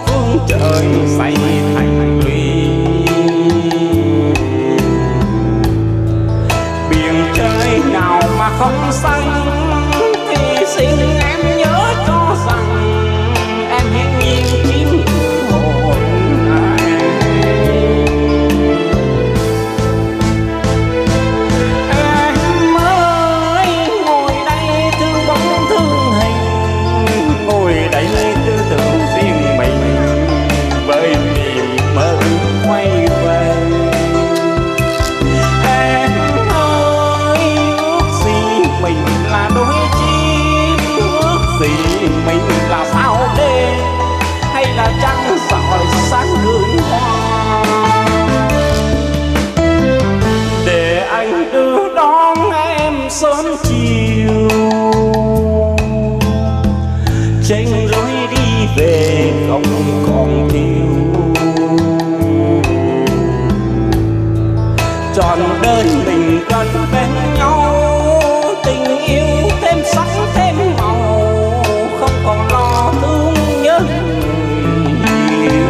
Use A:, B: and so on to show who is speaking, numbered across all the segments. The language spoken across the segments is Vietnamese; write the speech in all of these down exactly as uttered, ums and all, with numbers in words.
A: phương trời xây thành lũy. Biển trời nào mà không xanh thì xin em nhớ cho rằng em hiên nhiên chim hồn này. Em ơi ngồi đây thương bóng thương hình, ngồi đây tư tưởng riêng mình với niềm mơ ước quay về. Em ơi ước gì mình là đôi chim, ước gì mình là sao đêm hay là trăng sỏi sáng đường hoa, để anh đưa đón em sớm chiều trên lối đi về không còn thiếu. Trọn đời mình gần bên nhau, tình yêu thêm sắc thêm màu, không còn lo thương nhớ người yêu.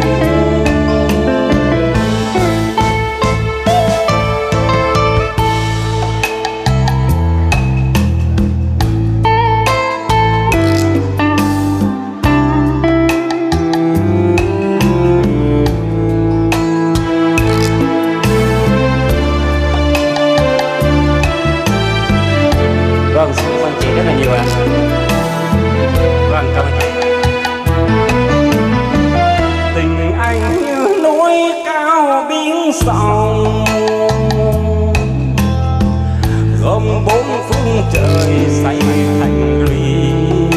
A: Vâng, xin cảm ơn chị rất là nhiều ạ. Vâng, cảm ơn chị. Tình anh như núi cao biển sâu, gồm bốn phương trời xây thành lũy.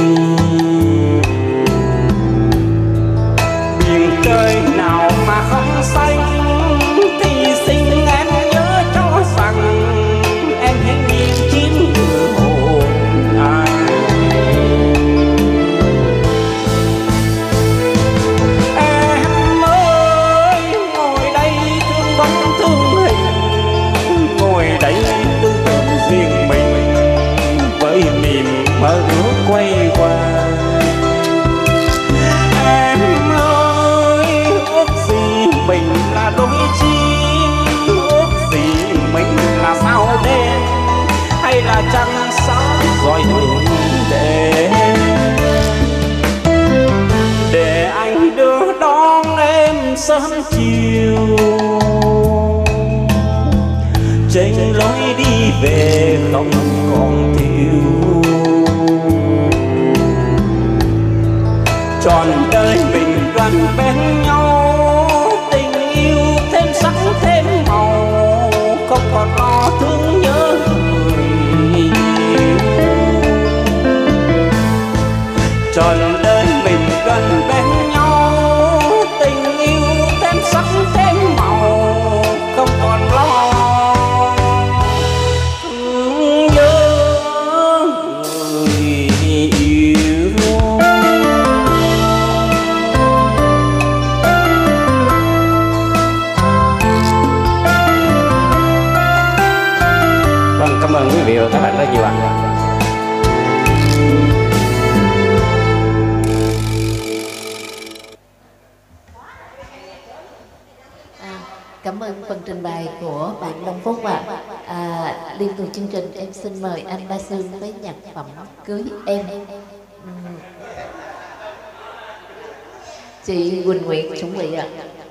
A: Biển trời nào mà không xanh thì xin em nhớ cho rằng em hiên nhiên chim hồn anh. Em ơi ngồi đây thương bóng thương hình, ngồi đây tư tưởng riêng mình với niềm mơ ước quay qua. Em ơi ước gì mình là đôi chim, ước gì mình là sao đêm hay là trăng sáng rọi đường để để anh đưa đón em sớm chiều trên lối đi về không còn thiếu. Trọn đời mình gần bên nhau, tình yêu thêm sắc thêm màu, không còn lo thương nhớ người yêu. Trọn đời mình gần bên nhau, tình yêu thêm sắc thêm màu, không còn lo thương nhớ người yêu. Vâng, cảm ơn quý vị và các bạn rất nhiều ạ.
B: À, cảm ơn phần trình bày của bạn Đông Phúc ạ. À, liên tục chương trình em xin mời anh Ba Sương với nhạc phẩm Cưới Em. Uhm. Chị Quỳnh Nguyệt chuẩn bị ạ.